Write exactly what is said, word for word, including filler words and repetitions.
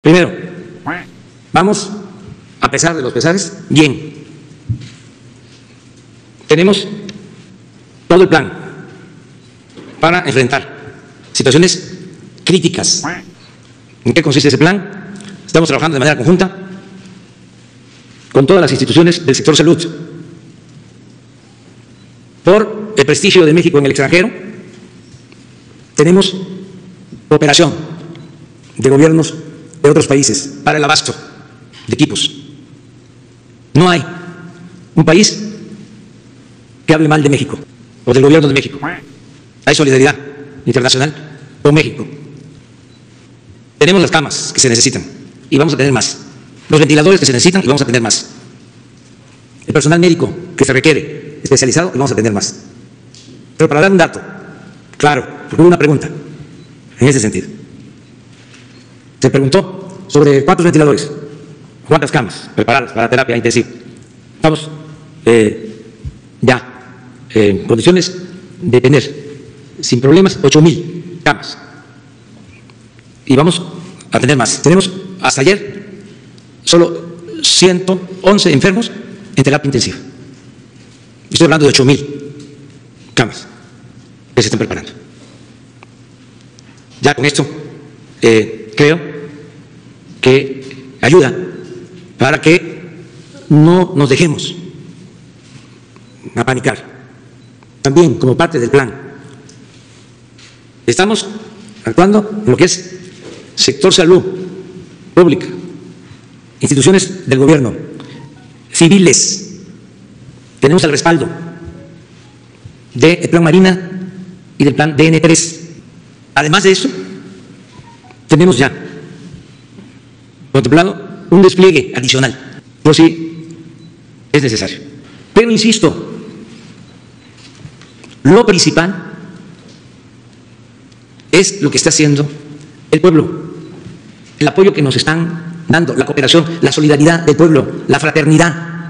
Primero, vamos, a pesar de los pesares, bien. Tenemos todo el plan para enfrentar situaciones críticas. ¿En qué consiste ese plan? Estamos trabajando de manera conjunta con todas las instituciones del sector salud. Por el prestigio de México en el extranjero, tenemos cooperación de gobiernos de otros países para el abasto de equipos. No hay un país que hable mal de México o del gobierno de México. Hay solidaridad internacional con México. Tenemos las camas que se necesitan y vamos a tener más. Los ventiladores que se necesitan y vamos a tener más. El personal médico que se requiere, especializado, y vamos a tener más. Pero para dar un dato, claro, porque hubo una pregunta en ese sentido. Se preguntó sobre cuántos ventiladores, cuántas camas preparadas para terapia intensiva. Estamos eh, ya en condiciones de tener sin problemas ocho mil camas. Y vamos a tener más. Tenemos hasta ayer solo ciento once enfermos en terapia intensiva. Estoy hablando de ocho mil camas que se están preparando. Ya con esto eh, creo que ayuda para que no nos dejemos apanicar. También como parte del plan estamos actuando en lo que es sector salud pública, instituciones del gobierno, civiles. Tenemos el respaldo del Plan Marina y del Plan D N tres. Además de eso, tenemos ya contemplado un despliegue adicional, por si es necesario. Pero insisto, lo principal es lo que está haciendo el pueblo, el apoyo que nos están dando, la cooperación, la solidaridad del pueblo, la fraternidad.